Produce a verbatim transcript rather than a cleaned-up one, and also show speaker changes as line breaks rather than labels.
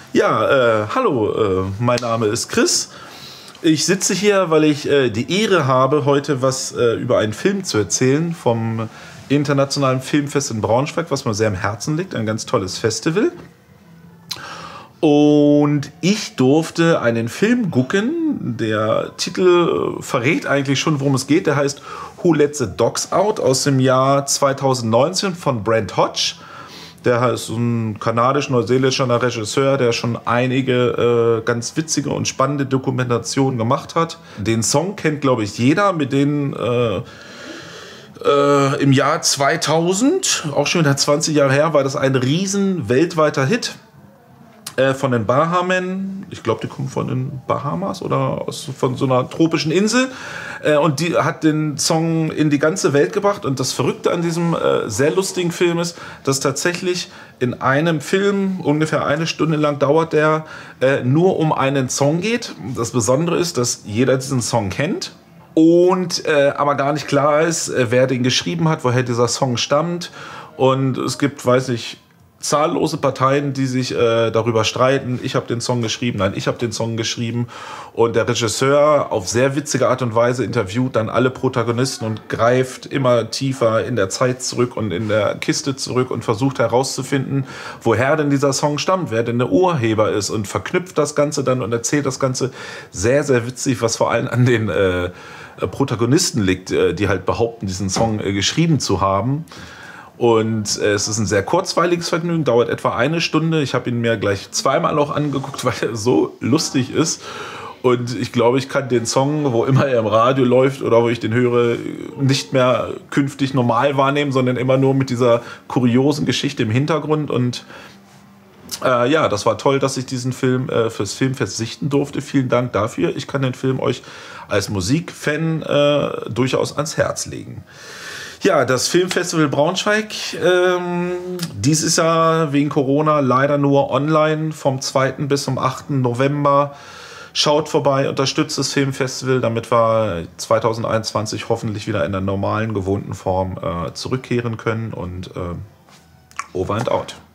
Ja, äh, hallo, äh, mein Name ist Chris. Ich sitze hier, weil ich äh, die Ehre habe, heute was äh, über einen Film zu erzählen vom Internationalen Filmfest in Braunschweig, was mir sehr am Herzen liegt, ein ganz tolles Festival. Und ich durfte einen Film gucken, der Titel verrät eigentlich schon, worum es geht. Der heißt Who Let the Dogs Out aus dem Jahr zweitausendneunzehn von Brent Hodge. Der ist ein kanadisch-neuseeländischer Regisseur, der schon einige äh, ganz witzige und spannende Dokumentationen gemacht hat. Den Song kennt, glaube ich, jeder, mit denen äh, äh, im Jahr zweitausend, auch schon wieder zwanzig Jahre her, war das ein riesen weltweiter Hit. Von den Bahamen, ich glaube, die kommen von den Bahamas oder aus, von so einer tropischen Insel. Und die hat den Song in die ganze Welt gebracht. Und das Verrückte an diesem äh, sehr lustigen Film ist, dass tatsächlich in einem Film, ungefähr eine Stunde lang dauert der, äh, nur um einen Song geht. Das Besondere ist, dass jeder diesen Song kennt. Und äh, aber gar nicht klar ist, äh, wer den geschrieben hat, woher dieser Song stammt. Und es gibt, weiß ich, zahllose Parteien, die sich äh, darüber streiten. Ich habe den Song geschrieben, nein, ich habe den Song geschrieben. Und der Regisseur auf sehr witzige Art und Weise interviewt dann alle Protagonisten und greift immer tiefer in der Zeit zurück und in der Kiste zurück und versucht herauszufinden, woher denn dieser Song stammt, wer denn der Urheber ist, und verknüpft das Ganze dann und erzählt das Ganze sehr, sehr witzig, was vor allem an den äh, Protagonisten liegt, äh, die halt behaupten, diesen Song äh, geschrieben zu haben. Und äh, es ist ein sehr kurzweiliges Vergnügen, dauert etwa eine Stunde. Ich habe ihn mir gleich zweimal auch angeguckt, weil er so lustig ist. Und ich glaube, ich kann den Song, wo immer er im Radio läuft oder wo ich den höre, nicht mehr künftig normal wahrnehmen, sondern immer nur mit dieser kuriosen Geschichte im Hintergrund. Und äh, ja, das war toll, dass ich diesen Film äh, fürs Filmfest sichten durfte. Vielen Dank dafür. Ich kann den Film euch als Musikfan äh, durchaus ans Herz legen. Ja, das Filmfestival Braunschweig, ähm, dieses Jahr wegen Corona leider nur online vom zweiten bis zum achten November. Schaut vorbei, unterstützt das Filmfestival, damit wir zwanzig einundzwanzig hoffentlich wieder in der normalen, gewohnten Form äh, zurückkehren können. Und äh, over and out.